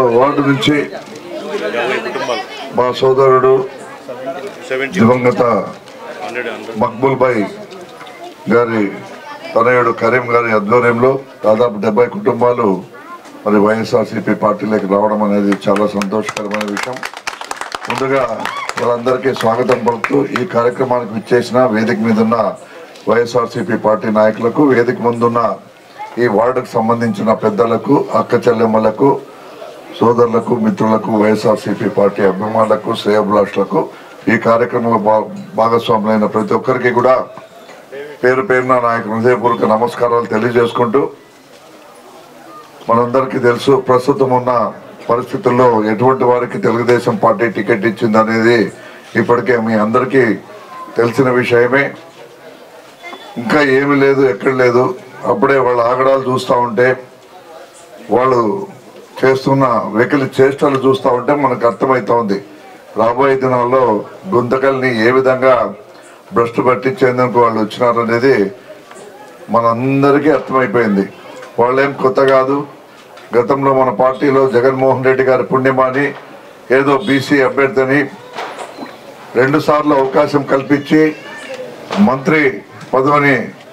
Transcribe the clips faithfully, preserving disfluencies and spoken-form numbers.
Ward నుంచి మా సోదరుడు దివంగత మక్బూల్ భాయ్ గారి తనయుడు కరీం గారి ఆధ్వర్యంలో దాదాపు డెబ్బై కుటుంబాలు మరి వైఎస్ఆర్సీపీ పార్టీలోకి రావడం అనేది చాలా సంతోషకరమైన విషయం. ముందుగా వాళ్ళందరికీ స్వాగతం పలుకుతూ ఈ కార్యక్రమానికి విచ్చేసిన వేదిక మీద ఉన్న వైఎస్ఆర్సీపీ పార్టీ నాయకులకు, వేదిక ముందున్న ఈ వార్డుకు సంబంధించిన పెద్దలకు, అక్క చెల్లెమ్మలకు, సోదరులకు, మిత్రులకు, వైఎస్ఆర్సీపీ పార్టీ అభిమానులకు, శ్రేయోభిలాషులకు, ఈ కార్యక్రమంలో భాగస్వాములైన ప్రతి ఒక్కరికి కూడా పేరు పేరున నాయకు హృదయపూర్వక నమస్కారాలు తెలియజేసుకుంటూ, మనందరికీ తెలుసు ప్రస్తుతం ఉన్న పరిస్థితుల్లో ఎటువంటి వారికి తెలుగుదేశం పార్టీ టికెట్ ఇచ్చిందనేది ఇప్పటికే మీ అందరికీ తెలిసిన విషయమే. ఇంకా ఏమీ లేదు, ఎక్కడ లేదు. అప్పుడే వాళ్ళ ఆగడాలు చూస్తూ ఉంటే, వాళ్ళు చేస్తున్న వెకిలి చేష్టలు చూస్తూ ఉంటే మనకు అర్థమవుతా ఉంది రాబోయే దినాల్లో గుంతకల్ని ఏ విధంగా భ్రష్టు పట్టించేందుకు వాళ్ళు వచ్చినారనేది మనందరికీ అర్థమైపోయింది. వాళ్ళేం కొత్త కాదు. గతంలో మన పార్టీలో జగన్మోహన్ రెడ్డి గారి పుణ్యమాని ఏదో బీసీ అభ్యర్థిని రెండు సార్లు అవకాశం కల్పించి మంత్రి పదవిని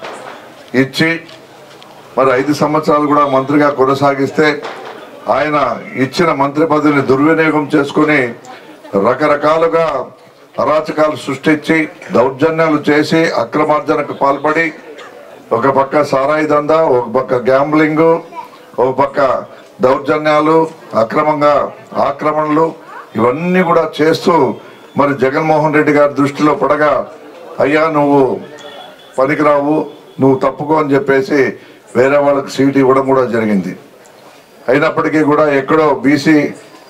ఇచ్చి మరి ఐదు సంవత్సరాలు కూడా మంత్రిగా కొనసాగిస్తే ఆయన ఇచ్చిన మంత్రి పదవిని దుర్వినియోగం చేసుకుని రకరకాలుగా అరాచకాలు సృష్టించి దౌర్జన్యాలు చేసి అక్రమార్జనకు పాల్పడి ఒక పక్క సారాయి దందా, ఒక పక్క గ్యాంబ్లింగ్, ఒక పక్క దౌర్జన్యాలు, అక్రమంగా ఆక్రమణలు ఇవన్నీ కూడా చేస్తూ మరి జగన్మోహన్ రెడ్డి గారి దృష్టిలో పడగా, అయ్యా నువ్వు పనికిరావు, నువ్వు తప్పుకో అని చెప్పేసి వేరే వాళ్ళకి సీటు ఇవ్వడం కూడా జరిగింది. అయినప్పటికీ కూడా ఎక్కడో బీసీ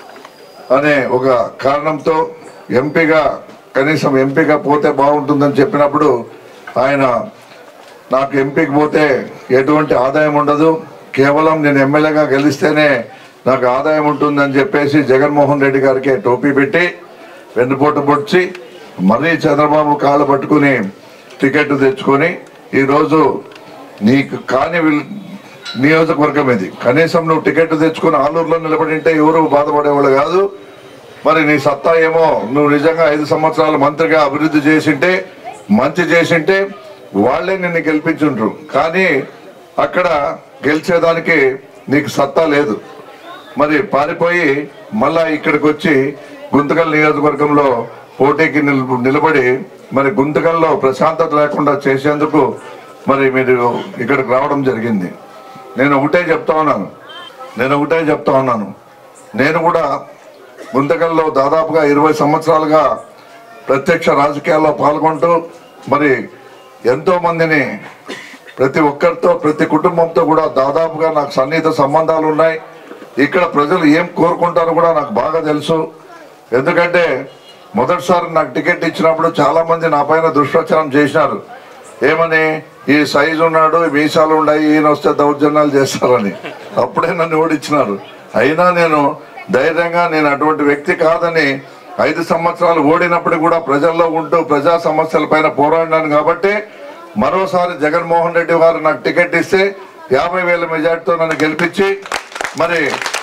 అనే ఒక కారణంతో ఎంపీగా, కనీసం ఎంపీగా పోతే బాగుంటుందని చెప్పినప్పుడు ఆయన నాకు ఎంపీకి పోతే ఎటువంటి ఆదాయం ఉండదు, కేవలం నేను ఎమ్మెల్యేగా గెలిస్తేనే నాకు ఆదాయం ఉంటుందని చెప్పేసి జగన్మోహన్ రెడ్డి గారికి టోపీ పెట్టి వెన్నుపోటు పొడిచి మరీ చంద్రబాబు కాళ్ళు పట్టుకుని టికెట్ తెచ్చుకొని ఈరోజు నీకు కాని నియోజకవర్గం ఇది, కనీసం నువ్వు టికెట్ తెచ్చుకుని ఆలూరులో నిలబడింటే ఎవరు బాధపడేవాళ్ళు కాదు. మరి నీ సత్తా ఏమో, నువ్వు నిజంగా ఐదు సంవత్సరాలు మంత్రిగా అభివృద్ధి చేసింటే, మంచి చేసింటే వాళ్లే నిన్ను గెలిపించుండ్రు. కానీ అక్కడ గెలిచేదానికి నీకు సత్తా లేదు. మరి పారిపోయి మళ్ళా ఇక్కడికి వచ్చి గుంతకల్ నియోజకవర్గంలో పోటీకి నిలబడి మరి గుంతకల్లో ప్రశాంతత లేకుండా చేసేందుకు మరి మీరు ఇక్కడికి రావడం జరిగింది. నేను ఒకటే చెప్తా ఉన్నాను నేను ఒకటే చెప్తా ఉన్నాను నేను కూడా గుంతకల్లో దాదాపుగా ఇరవై సంవత్సరాలుగా ప్రత్యక్ష రాజకీయాల్లో పాల్గొంటూ మరి ఎంతో మందిని, ప్రతి ఒక్కరితో, ప్రతి కుటుంబంతో కూడా దాదాపుగా నాకు సన్నిహిత సంబంధాలు ఉన్నాయి. ఇక్కడ ప్రజలు ఏం కోరుకుంటారో కూడా నాకు బాగా తెలుసు. ఎందుకంటే మొదటిసారి నాకు టికెట్ ఇచ్చినప్పుడు చాలా మంది నా పైన దుష్ప్రచారం చేసినారు. ఏమని, ఈ సైజు ఉన్నాడు, మీసాలు ఉన్నాయి, ఈయన వస్తే దౌర్జన్యాలు చేస్తారని. అప్పుడే నన్ను ఓడించినారు. అయినా నేను ధైర్యంగా నేను అటువంటి వ్యక్తి కాదని ఐదు సంవత్సరాలు ఓడినప్పుడు కూడా ప్రజల్లో ఉంటూ ప్రజా సమస్యల పైన పోరాడినాను. కాబట్టి మరోసారి జగన్మోహన్ రెడ్డి గారు నాకు టికెట్ ఇస్తే యాభై వేల మెజార్టీతో నన్ను గెలిపించి మరి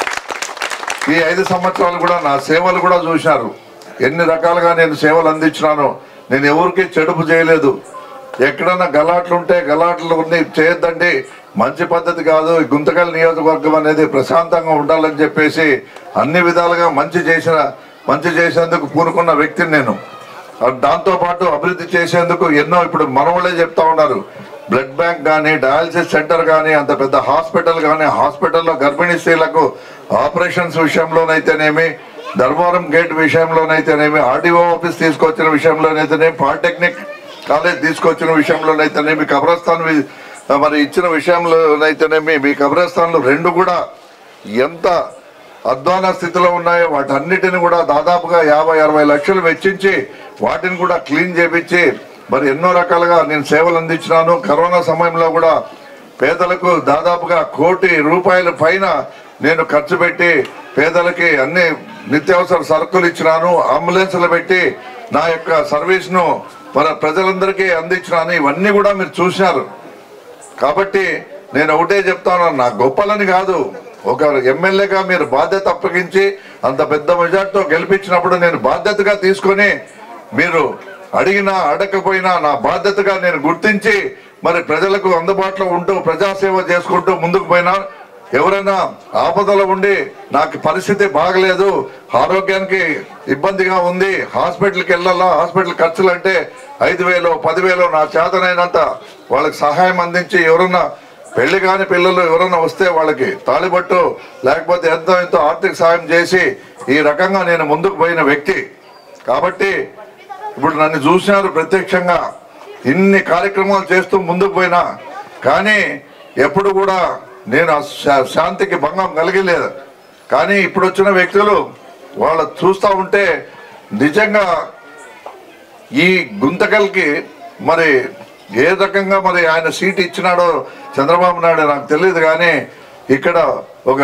ఈ ఐదు సంవత్సరాలు కూడా నా సేవలు కూడా చూశారు. ఎన్ని రకాలుగా నేను సేవలు అందించినాను. నేను ఎవరికి చెడుపు చేయలేదు. ఎక్కడన్నా గలాట్లు ఉంటే గలాట్లు చేయొద్దండి, మంచి పద్ధతి కాదు. గుంతకల్ నియోజకవర్గం అనేది ప్రశాంతంగా ఉండాలని చెప్పేసి అన్ని విధాలుగా మంచి చేసిన మంచి చేసేందుకు పూనుకున్న వ్యక్తిని నేను. దాంతోపాటు అభివృద్ధి చేసేందుకు ఎన్నో, ఇప్పుడు మనవాళ్ళే చెప్తా ఉన్నారు, బ్లడ్ బ్యాంక్ కానీ, డయాలసిస్ సెంటర్ కానీ, అంత పెద్ద హాస్పిటల్ కానీ, హాస్పిటల్లో గర్భిణీ స్త్రీలకు ఆపరేషన్స్ విషయంలోనైతేనేమి, ధర్మవరం గేట్ విషయంలోనైతేనేమి, ఆర్డీఓ ఆఫీస్ తీసుకొచ్చిన విషయంలోనైతేనేమి, పాలిటెక్నిక్ కాలేజ్ తీసుకొచ్చిన విషయంలోనైతేనేమి, కబ్రస్థాన్ మరి ఇచ్చిన విషయంలోనైతేనేమి, మీ కబ్రస్థాన్లు రెండు కూడా ఎంత అధ్వాన స్థితిలో ఉన్నాయో వాటన్నిటిని కూడా దాదాపుగా యాభై అరవై లక్షలు వెచ్చించి వాటిని కూడా క్లీన్ చేపించి మరి ఎన్నో రకాలుగా నేను సేవలు అందించినాను. కరోనా సమయంలో కూడా పేదలకు దాదాపుగా కోటి రూపాయల పైన నేను ఖర్చు పెట్టి పేదలకి అన్ని నిత్యావసర సరుకులు ఇచ్చినాను. అంబులెన్స్లు పెట్టి నా యొక్క సర్వీస్ను మన ప్రజలందరికీ అందించినాను. ఇవన్నీ కూడా మీరు చూసినారు. కాబట్టి నేను ఒకటే చెప్తాను, నా గొప్పలని కాదు, ఒక ఎమ్మెల్యేగా మీరు బాధ్యత అప్పగించి అంత పెద్ద మెజార్టీతో గెలిపించినప్పుడు నేను బాధ్యతగా తీసుకొని మీరు అడిగినా అడగకపోయినా నా బాధ్యతగా నేను గుర్తించి మరి ప్రజలకు అందుబాటులో ఉంటూ ప్రజాసేవ చేసుకుంటూ ముందుకు పోయినా ఎవరైనా ఆపదలో ఉండి నాకు పరిస్థితి బాగలేదు, ఆరోగ్యానికి ఇబ్బందిగా ఉంది, హాస్పిటల్కి వెళ్ళాలా, హాస్పిటల్ ఖర్చులు అంటే ఐదు వేలు పదివేలు నా చేతనైనంత వాళ్ళకి సహాయం అందించి ఎవరన్నా పెళ్లి కాని పిల్లలు ఎవరైనా వస్తే వాళ్ళకి తాళిబట్టు లేకపోతే ఎంతో ఎంతో ఆర్థిక సాయం చేసి ఈ రకంగా నేను ముందుకు పోయిన వ్యక్తి కాబట్టి ఇప్పుడు నన్ను చూసినారు ప్రత్యక్షంగా ఇన్ని కార్యక్రమాలు చేస్తూ ముందుకు పోయినా కానీ ఎప్పుడు కూడా నేను శాంతికి భంగం కలిగలేదు. కానీ ఇప్పుడు వచ్చిన వ్యక్తులు వాళ్ళు చూస్తూ ఉంటే నిజంగా ఈ గుంతకల్కి మరి ఏ రకంగా మరి ఆయన సీట్ ఇచ్చినాడో చంద్రబాబు నాయుడు నాకు తెలియదు. కానీ ఇక్కడ ఒక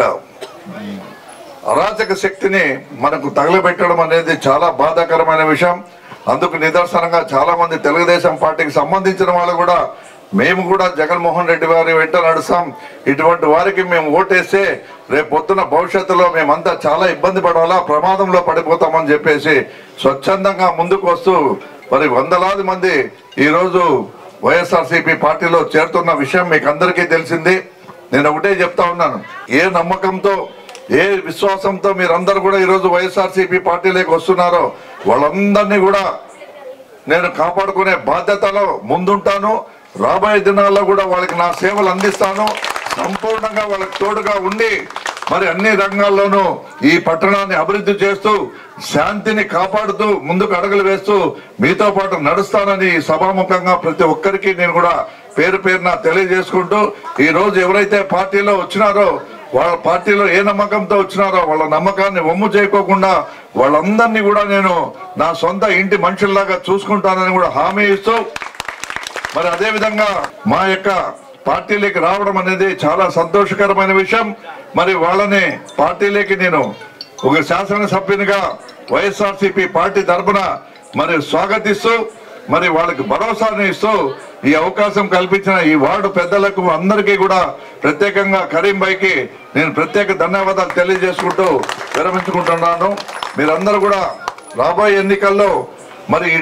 అరాచక శక్తిని మనకు తగలబెట్టడం అనేది చాలా బాధాకరమైన విషయం. అందుకు నిదర్శనంగా చాలా మంది తెలుగుదేశం పార్టీకి సంబంధించిన వాళ్ళు కూడా మేము కూడా జగన్మోహన్ రెడ్డి వారి వెంట నడుస్తాం, ఇటువంటి వారికి మేము ఓటేస్తే రేపు పొద్దున భవిష్యత్తులో మేమంతా చాలా ఇబ్బంది పడాలా, ప్రమాదంలో పడిపోతామని చెప్పేసి స్వచ్ఛందంగా ముందుకు వస్తూ మరి వందలాది మంది ఈరోజు వైఎస్ఆర్సీపీ పార్టీలో చేరుతున్న విషయం మీకు అందరికీ తెలిసింది. నేను ఒకటే చెప్తా ఉన్నాను, ఏ నమ్మకంతో ఏ విశ్వాసంతో మీరందరూ కూడా ఈరోజు వైఎస్ఆర్సీపీ పార్టీలోకి వస్తున్నారో వాళ్ళందరినీ కూడా నేను కాపాడుకునే బాధ్యతలో ముందుంటాను. రాబోయే దినాల్లో కూడా వాళ్ళకి నా సేవలు అందిస్తాను, సంపూర్ణంగా వాళ్ళకి తోడుగా ఉండి మరి అన్ని రంగాల్లోనూ ఈ పట్టణాన్ని అభివృద్ధి చేస్తూ శాంతిని కాపాడుతూ ముందుకు అడుగులు వేస్తూ మీతో పాటు నడుస్తానని సభాముఖంగా ప్రతి ఒక్కరికి నేను కూడా పేరు పేరున తెలియజేసుకుంటూ ఈ రోజు ఎవరైతే పార్టీలో వచ్చినారో వాళ్ళ పార్టీలో ఏ నమ్మకంతో వచ్చినారో వాళ్ళ నమ్మకాన్ని వమ్ము చేయకోకుండా వాళ్ళందరినీ కూడా నేను నా సొంత ఇంటి మనుషుల్లాగా చూసుకుంటానని కూడా హామీ ఇస్తూ మరి అదే విధంగా మా యొక్క పార్టీలోకి రావడం అనేది చాలా సంతోషకరమైన విషయం. మరి వాళ్ళని పార్టీలోకి నేను ఒక శాసనసభ్యునిగా వైఎస్ఆర్సీపీ పార్టీ తరఫున మరి స్వాగతిస్తూ మరి వాళ్ళకి భరోసాని ఇస్తూ ఈ అవకాశం కల్పించిన ఈ వార్డు పెద్దలకు అందరికీ కూడా ప్రత్యేకంగా కరీం భాయ్కి నేను ప్రత్యేక ధన్యవాదాలు తెలియజేసుకుంటూ విరమించుకుంటున్నాను. మీరందరూ కూడా రాబోయే ఎన్నికల్లో మరి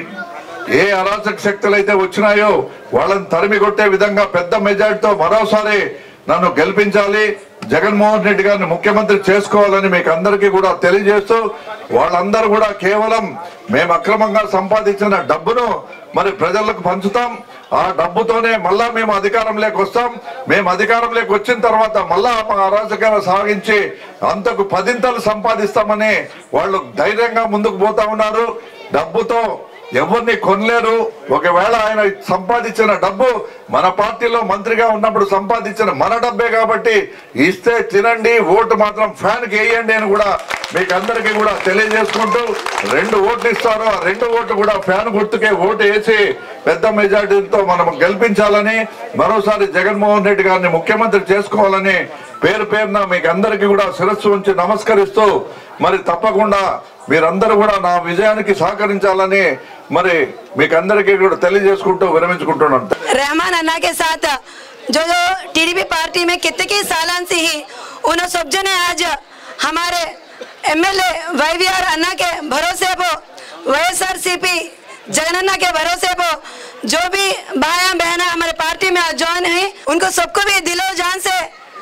ఏ అరాచక శక్తులు అయితే వచ్చినాయో వాళ్ళని తరిమి కొట్టే విధంగా పెద్ద మెజార్టీతో మరోసారి నన్ను గెలిపించాలి, జగన్మోహన్ రెడ్డి గారిని ముఖ్యమంత్రి చేసుకోవాలని మీకు అందరికీ కూడా తెలియజేస్తూ వాళ్ళందరూ కూడా కేవలం మేము అక్రమంగా సంపాదించిన డబ్బును మరి ప్రజలకు పంచుతాం, ఆ డబ్బుతోనే మళ్ళా మేము అధికారంలోకి వస్తాం, మేము అధికారంలోకి వచ్చిన తర్వాత మళ్ళా అరాచకాలు సాగించి అంతకు పదింతలు సంపాదిస్తామని వాళ్ళు ధైర్యంగా ముందుకు పోతా ఉన్నారు. డబ్బుతో ఎవరిని కొనలేరు. ఒకవేళ ఆయన సంపాదించిన డబ్బు మన పార్టీలో మంత్రిగా ఉన్నప్పుడు సంపాదించిన మన డబ్బే కాబట్టి ఇస్తే తినండి, ఓటు మాత్రం ఫ్యాన్ కి వేయండి అని కూడా మీకు అందరికీ కూడా తెలియజేసుకుంటూ రెండు ఓట్లు ఇస్తారో ఆ రెండు ఓట్లు కూడా ఫ్యాన్ గుర్తుకే ఓటు వేసి పెద్ద మెజార్టీతో మనం గెలిపించాలని మరోసారి జగన్మోహన్ రెడ్డి గారిని ముఖ్యమంత్రి చేసుకోవాలని పేరు పేరున మీకు అందరికీ కూడా శిరస్సు ఉంచి నమస్కరిస్తూ మరి తప్పకుండా మీరందరూ కూడా నా విజయానికి సహకరించాలని మరి మీకు అందరికీ కూడా తెలియజేసుకుంటూ విరమించుకుంటున్నాను. रहमान अन्ना के साथ जो जो टीडीपी पार्टी में कितने सालों से ही उन सब जने आज हमारे एमएलए वाईवीआर अन्ना के भरोसे पर वाईएसआरसीपी जगन अन्ना के भरोसे पर जो भी भाइयां बहना हमारे पार्टी में ज्वाइन है उनको सबको भी दिलो जान से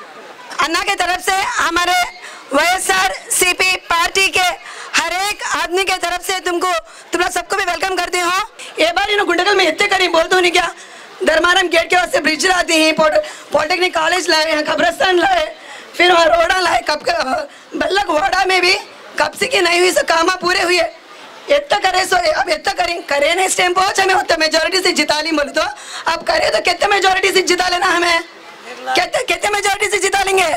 अन्ना के तरफ से हमारे वाईएसआरसीपी पार्टी के हर एक आदमी के तरफ से तुमको तुम लोग सबको भी वेलकम करती हूँ। ये बार इन गुंडगल में इतने करीब बोलते हो नहीं क्या, धर्मारम गेट के वास्ते ब्रिज लाती हैं, पॉलिटेक्निक कॉलेज लाए हैं, कब्रस्तान लाए, फिर वहाँ रोड़ा लाए, कब बल्लक वाड़ा में भी कब से की नहीं हुई सो काम पूरे हुए इतना करे सो अब इतना करें करे नहीं इस टाइम पहुँच हमें उतना मेजोरिटी से जिता ली बोले तो अब करे तो कितने मेजोरिटी से जिता लेना हमें कितने कितने मेजोरिटी से जिता लेंगे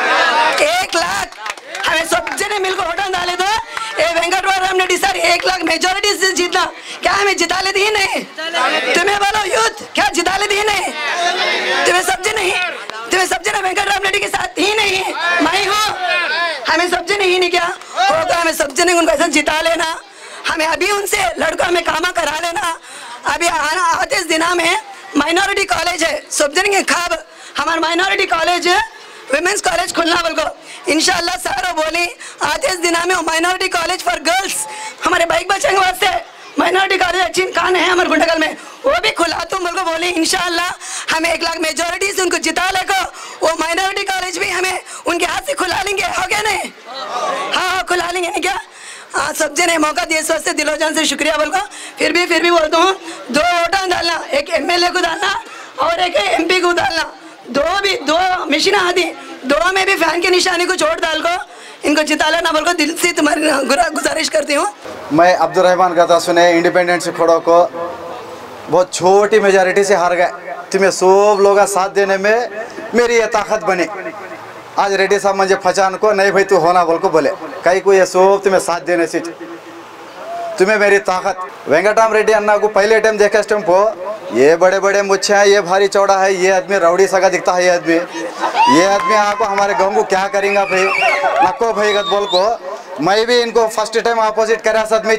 एक लाख हमें सब जने मिलकर वोट डाले तो ये वेंकटराम रेड्डी सर एक लाख मेजोरिटी से जीतना क्या हमें जिता लेती ही नहीं, तुम्हें बोलो यूथ क्या जिता लेती ही नहीं, तुम्हें सब जने नहीं तुम्हें सब जने वेंकटराम रेड्डी के साथ ही नहीं मैं हूँ, हमें सब जने ही नहीं क्या होगा, हमें सब जने उनको ऐसा जिता लेना, हमें अभी उनसे लड़कों हमें कामा करा लेना। अभी आते इस दिना में माइनॉरिटी कॉलेज है सब जने के खाब हमारा माइनॉरिटी कॉलेज विमेंस कॉलेज खुलना बोल को इंशाल्लाह सर वो बोली आते इस दिना में माइनॉरिटी कॉलेज फॉर गर्ल्स हमारे बाइक बच्चे के वास्ते माइनॉरिटी कॉलेज अच्छी कान है हमारे गुंडकल में वो भी खुला तुम बोल को बोली इंशाल्लाह हमें एक लाख मेजोरिटी से उनको जिता लेको वो माइनॉरिटी कॉलेज भी हमें उनके हाथ से खुला लेंगे हो क्या नहीं हाँ हाँ खुला लेंगे नहीं क्या हाँ सब जने मौका दिए इस वास्ते दिलो जान से शुक्रिया बोल को फिर भी फिर भी बोलता हूँ दो वोटा डालना एक एमएलए को डालना और एक एमपी को डालना दो भी दो मशीन आदि दो में भी फैन की निशानी को छोड़ डाल को इनको जिता लेना बोल को दिल से तुम्हारी गुजारिश करती हूँ। मैं अब्दुल रहमान गता सुने इंडिपेंडेंट से खड़ो को बहुत छोटी मेजॉरिटी से हार गए तुम्हें सब लोग साथ देने में मेरी ये ताकत बनी आज रेड्डी साहब मुझे फचान को नहीं भाई तू होना बोल को बोले कहीं को ये सब तुम्हें साथ देने से तुम्हें मेरी ताकत वेंकटराम रेड्डी अन्ना को पहले टाइम देखे टाइम को ये बड़े बड़े मुच्छे हैं ये भारी चौड़ा है ये आदमी रौड़ी सगा दिखता है ये आदमी ये आदमी आपको हमारे गाँव को क्या करेंगे भाई नको भाई गत बोल को मैं भी इनको फर्स्ट टाइम अपोजिट करा सदमी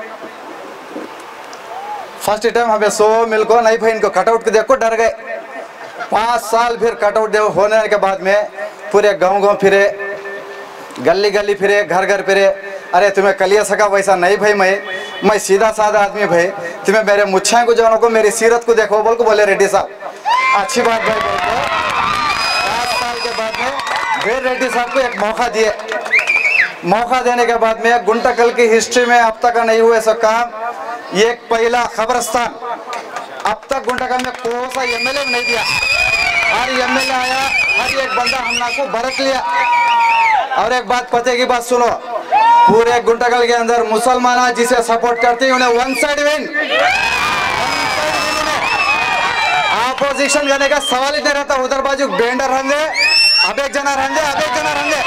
फर्स्ट टाइम हमें सो मिल को नहीं भाई इनको कटआउट को देखो डर गए पाँच साल फिर कटआउट दे होने के बाद में पूरे गांव गांव फिरे गली गली फिरे घर घर फिरे अरे तुम्हें कलिया सका वैसा नहीं भाई मैं मैं सीधा साधा आदमी भाई तुम्हें मेरे मुच्छाएं को जानों को मेरी सीरत को देखो बोल को बोले रेड्डी साहब अच्छी बात भाई बोल को पाँच साल के बाद में फिर रेड्डी साहब को एक मौका दिए मौका देने के बाद में गुंटकल की हिस्ट्री में अब तक नहीं हुए सब काम ये एक पहला खबरस्तान अब तक गुंटकल में कोई सा एमएलए नहीं दिया हर एमएलए आया हर एक बंदा हमला को बरत लिया और एक बात पते की बात सुनो पूरे गुंटकल के अंदर मुसलमान जिसे सपोर्ट करते हैं उन्हें वन साइड विन अपोजिशन करने का सवाल ही नहीं रहता उधर बाजू बेंडर रहेंगे अब एक जना रहेंगे अब एक जना रहेंगे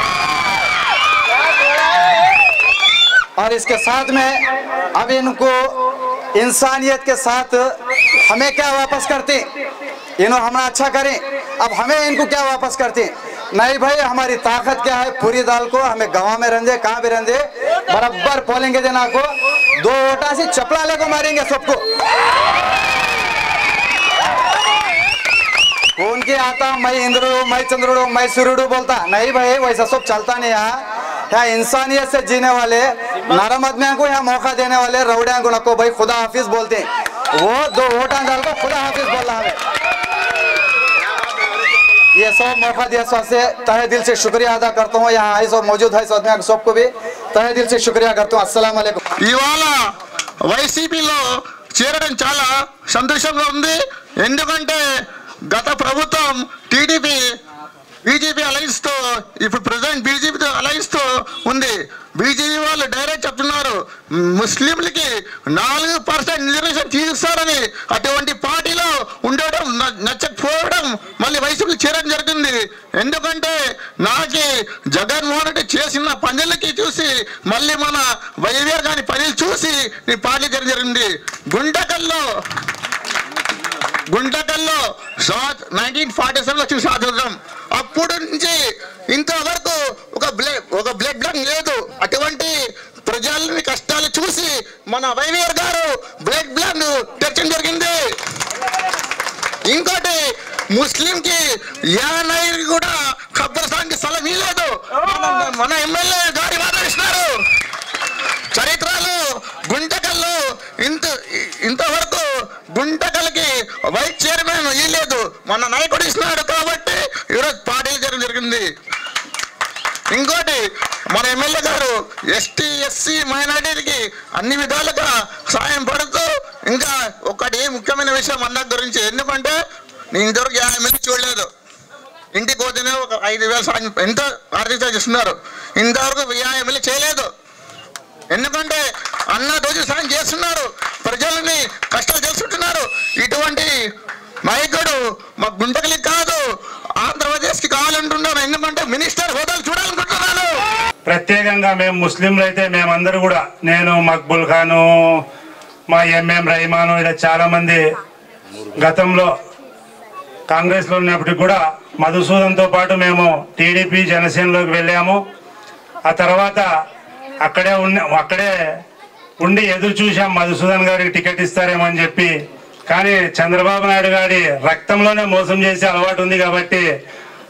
और इसके साथ में अब इनको इंसानियत के साथ हमें क्या वापस करते इन्हों हमारा अच्छा करें अब हमें इनको क्या वापस करते नहीं भाई हमारी ताकत क्या है पूरी दाल को हमें गांव में रहने कहाँ भी रहने बराबर पोलेंगे देना को दो वोटा से चपला लेको मारेंगे सबको उनके आता मैं इंद्रुड़ू मैं चंद्रुड़ू मैं सूर्युड़ू बोलता नहीं भाई वैसा सब चलता नहीं यहाँ यहाँ इंसानियत से जीने वाले नरम आदमियों को यहाँ मौका देने वाले रौड़िया को नको भाई खुदा हाफिज बोलते हैं वो दो वोटा डाल को खुदा हाफिज बोल रहा है ये सब मौका दिया से तहे दिल से शुक्रिया अदा करता हूँ यहाँ आई सब मौजूद है सब सबको भी तहे दिल से शुक्रिया करता हूँ अस्सलाम वालेकुम ఇవాళ వైసీపీలో చేరడం చాలా సంతోషంగా ఉంది ఎందుకంటే గత ప్రభుత్వం టీడీపీ బీజేపీ అలయన్స్ తో ఇప్పుడు ప్రెసిడెంట్ బీజేపీతో అలయన్స్ తో ఉంది బీజేపీ వాళ్ళు డైరెక్ట్ చెప్తున్నారు ముస్లింలకి నాలుగు పర్సెంట్ రిజర్వేషన్ తీస్తారని అటువంటి పార్టీలో ఉండడం నచ్చకపోవడం మళ్ళీ వైసీపీ చేరడం జరిగింది ఎందుకంటే నాకి జగన్మోహన్ రెడ్డి చేసిన పనులకి చూసి మళ్ళీ మన వైవిఆర్ గారి పనులు చూసి నీ పార్టీ చేరడం జరిగింది గుంటకల్లో గుంటకల్లో నైన్టీన్ ఫార్టీ సెవెన్ వచ్చిన స్వాతంత్రం అప్పుడు నుంచి ఇంతవరకు ఒక బ్లడ్ ఒక బ్లడ్ బ్యాంక్ లేదు అటువంటి ప్రజలని కష్టాలు చూసి మన వైవిఆర్ గారు బ్లడ్ బ్యాంక్ తెచ్చడం జరిగింది ఇంకోటి ముస్లిం కి యానై కూడా ఖబర్స్థాన్కి స్థలం ఇవ్వలేదు మన ఎమ్మెల్యే గారి వాదిస్తున్నారు చరిత్రలో గుంటకల్లో ఇంత ఇంతవరకు గుంటకల్కి వైస్ చైర్మన్ ఇవ్వలేదు మన నాయకుడు ఇస్తున్నాడు కాబట్టి ఈరోజు పార్టీలు జరగడం జరిగింది ఇంకోటి మన ఎమ్మెల్యే గారు ఎస్టీ ఎస్సీ మైనారిటీకి అన్ని విధాలుగా సాయం పడుతూ ఇంకా ఒకటి ముఖ్యమైన విషయం అన్న గురించి ఎందుకంటే నేను ఇంతవరకు యాభై మంది చూడలేదు ఇంటికి పోతేనే ఒక ఐదు వేల సాయం ఎంతో ఆర్థిక చేస్తున్నారు ఇంతవరకు యాభై మంది చేయలేదు ఎందుకంటే అన్న రోజు సాయం చేస్తున్నారు ప్రజలని కష్టాలు తెలుసుకుంటున్నారు ఇటువంటి నాయకుడు మా గుంటకలికి కాదు ఆంధ్రప్రదేశ్కి కావాలంటున్నారు ఎందుకంటే మినిస్టర్ హోదాలు చూడాలనుకుంటున్నాను ప్రత్యేకంగా మేము ముస్లింలు అయితే మేమందరూ కూడా నేను మక్బుల్ ఖాను మా ఎంఎం రహమాను ఇలా చాలామంది గతంలో కాంగ్రెస్లో ఉన్నప్పటికి కూడా మధుసూదన్తో పాటు మేము టీడీపీ జనసేనలోకి వెళ్ళాము ఆ తర్వాత అక్కడే ఉన్న అక్కడే ఉండి ఎదురు చూసాం మధుసూదన్ గారికి టికెట్ ఇస్తారేమో అని చెప్పి కానీ చంద్రబాబు నాయుడు గారి రక్తంలోనే మోసం చేసే అలవాటు ఉంది కాబట్టి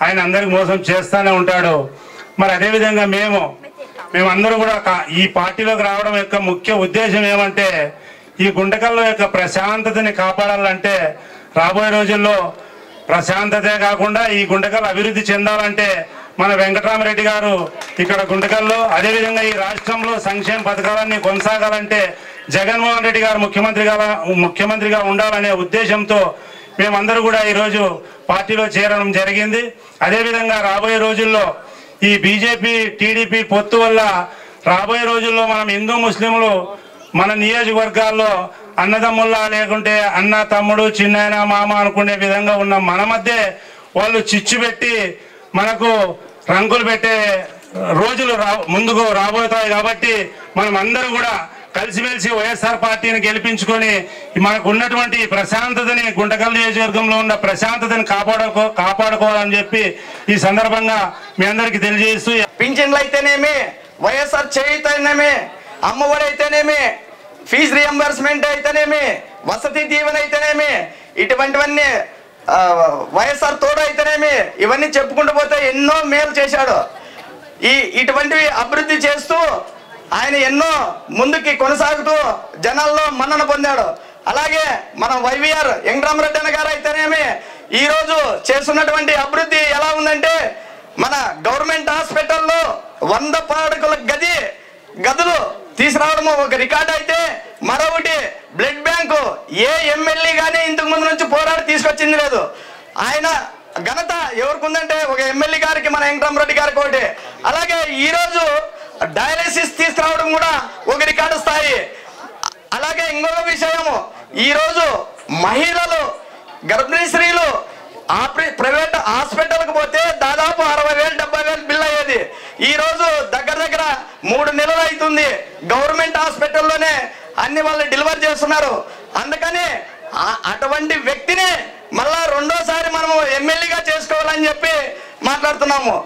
ఆయన అందరికి మోసం చేస్తూనే ఉంటాడు. మరి అదేవిధంగా మేము మేమందరూ కూడా ఈ పార్టీలోకి రావడం యొక్క ముఖ్య ఉద్దేశం ఏమంటే ఈ గుంటకల్లో యొక్క ప్రశాంతతని కాపాడాలంటే రాబోయే రోజుల్లో ప్రశాంతతే కాకుండా ఈ గుంటకల్ అభివృద్ధి చెందాలంటే మన వెంకటరామరెడ్డి గారు ఇక్కడ గుంటకల్లో అదేవిధంగా ఈ రాష్ట్రంలో సంక్షేమ పథకాలన్నీ కొనసాగాలంటే జగన్మోహన్ రెడ్డి గారు ముఖ్యమంత్రిగా ముఖ్యమంత్రిగా ఉండాలనే ఉద్దేశంతో మేమందరూ కూడా ఈరోజు పార్టీలో చేరడం జరిగింది. అదేవిధంగా రాబోయే రోజుల్లో ఈ బీజేపీ టీడీపీ పొత్తు వల్ల రాబోయే రోజుల్లో మనం హిందూ ముస్లింలు మన నియోజకవర్గాల్లో అన్నదమ్ముల్లా లేకుంటే అన్న తమ్ముడు చిన్నాయన మామ అనుకునే విధంగా ఉన్న మన మధ్య వాళ్ళు చిచ్చు పెట్టి మనకు రంగులు పెట్టే రోజులు రా ముందుకు రాబోతాయి. కాబట్టి మనం అందరూ కూడా కలిసిమెలిసి వైఎస్ఆర్ పార్టీని గెలిపించుకొని మనకు ఉన్నటువంటి ప్రశాంతతని గుంటకల్ నియోజకవర్గంలో ఉన్న ప్రశాంతతని కాపాడుకో కాపాడుకోవాలని చెప్పి ఈ సందర్భంగా మీ అందరికి తెలియజేస్తూ పింఛన్లు అయితేనేమి వైఎస్ఆర్ చేయితేనేమి అమ్మఒడి అయితేనేమి ఫీజు రియంబర్స్మెంట్ అయితేనేమి వసతి దీవెన అయితేనేమి ఇటువంటివన్నీ వైఎస్ఆర్ తోడు అయితేనేమి ఇవన్నీ చెప్పుకుంటూ పోతే ఎన్నో మేలు చేశాడు. ఈ ఇటువంటివి అభివృద్ధి చేస్తూ ఆయన ఎన్నో ముందుకి కొనసాగుతూ జనాల్లో మన్నన పొందాడు. అలాగే మన వైవిఆర్ వెంకటరామరెడ్డి అన్న గారు అయితేనేమి ఈరోజు చేస్తున్నటువంటి అభివృద్ధి ఎలా ఉందంటే మన గవర్నమెంట్ హాస్పిటల్లో వంద పడకల గది గదులు తీసుకురావడము ఒక రికార్డు అయితే మరొకటి బ్లడ్ బ్యాంకు ఏ ఎమ్మెల్యే కానీ ఇంతకు ముందు నుంచి పోరాడి తీసుకొచ్చింది లేదు. ఆయన ఘనత ఎవరికి ఉందంటే ఒక ఎమ్మెల్యే గారికి మన వెంకటరామరెడ్డి గారికి ఒకటి. అలాగే ఈరోజు డయాలసిస్ తీసుకురావడం కూడా ఒక రికార్డు స్థాయి. అలాగే ఇంకొక విషయము ఈరోజు మహిళలు గర్భిణీ స్త్రీలు ఆపరే ప్రైవేట్ హాస్పిటల్కి పోతే దాదాపు అరవై వేలు డెబ్బై వేలు బిల్ అయ్యేది. ఈరోజు దగ్గర దగ్గర మూడు నెలలు అవుతుంది గవర్నమెంట్ హాస్పిటల్లోనే అన్ని వాళ్ళు డెలివరీ చేస్తున్నారు. అందుకని అటువంటి వ్యక్తిని మళ్ళా రెండోసారి మనము ఎమ్మెల్యేగా చేసుకోవాలని చెప్పి మాట్లాడుతున్నాము.